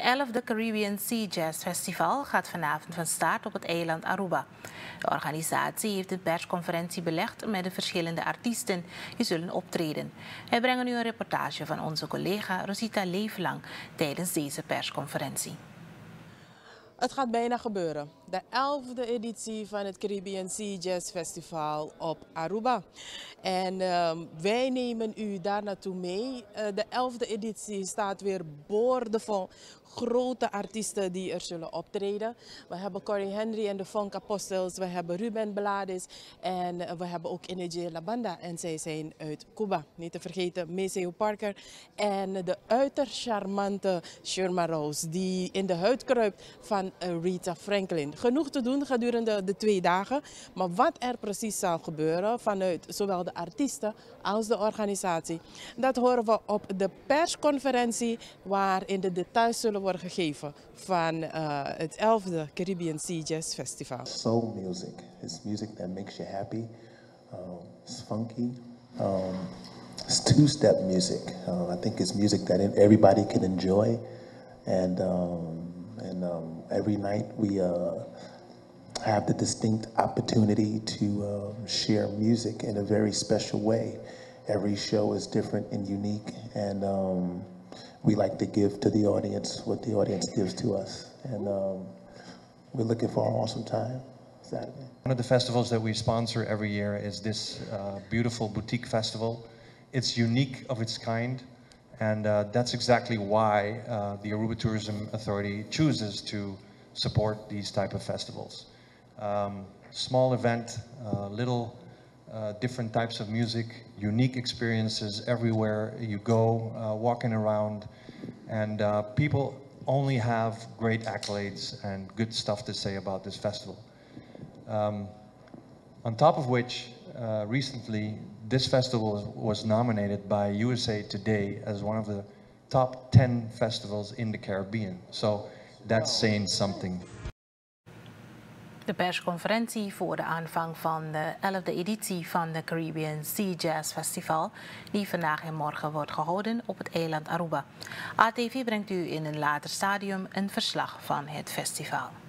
11e Caribbean Sea Jazz Festival gaat vanavond van start op het eiland Aruba. De organisatie heeft een persconferentie belegd met de verschillende artiesten die zullen optreden. Wij brengen nu een reportage van onze collega Rosita Leeflang tijdens deze persconferentie. Het gaat bijna gebeuren. De 11e editie van het Caribbean Sea Jazz Festival op Aruba. En wij nemen u daar naartoe mee. De 11e editie staat weer boordevol grote artiesten die er zullen optreden. We hebben Corey Henry en de Funk Apostles, we hebben Ruben Blades en we hebben ook Energy La Banda en zij zijn uit Cuba. Niet te vergeten Maceo Parker en de uiterst charmante Shirma Rose die in de huid kruipt van Rita Franklin. Genoeg te doen gedurende de 2 dagen, maar wat er precies zal gebeuren vanuit zowel de artiesten als de organisatie, dat horen we op de persconferentie waarin de details zullen worden gegeven van het 11e Caribbean Sea Jazz Festival. Soul music. It's music that makes you happy. It's funky. It's two-step music. I think it's music that everybody can enjoy. And every night we have the distinct opportunity to share music in a very special way. Every show is different and unique, and we like to give to the audience what the audience gives to us. And we're looking for an awesome time Saturday. One of the festivals that we sponsor every year is this beautiful boutique festival. It's unique of its kind, and that's exactly why the Aruba Tourism Authority chooses to support these type of festivals. Small event, different types of music, unique experiences everywhere you go, walking around, and people only have great accolades and good stuff to say about this festival. On top of which, recently, this festival was nominated by USA Today as one of the top 10 festivals in the Caribbean. So that's saying something. De persconferentie voor de aanvang van de 11e editie van de Caribbean Sea Jazz Festival, die vandaag en morgen wordt gehouden op het eiland Aruba. ATV brengt u in een later stadium een verslag van het festival.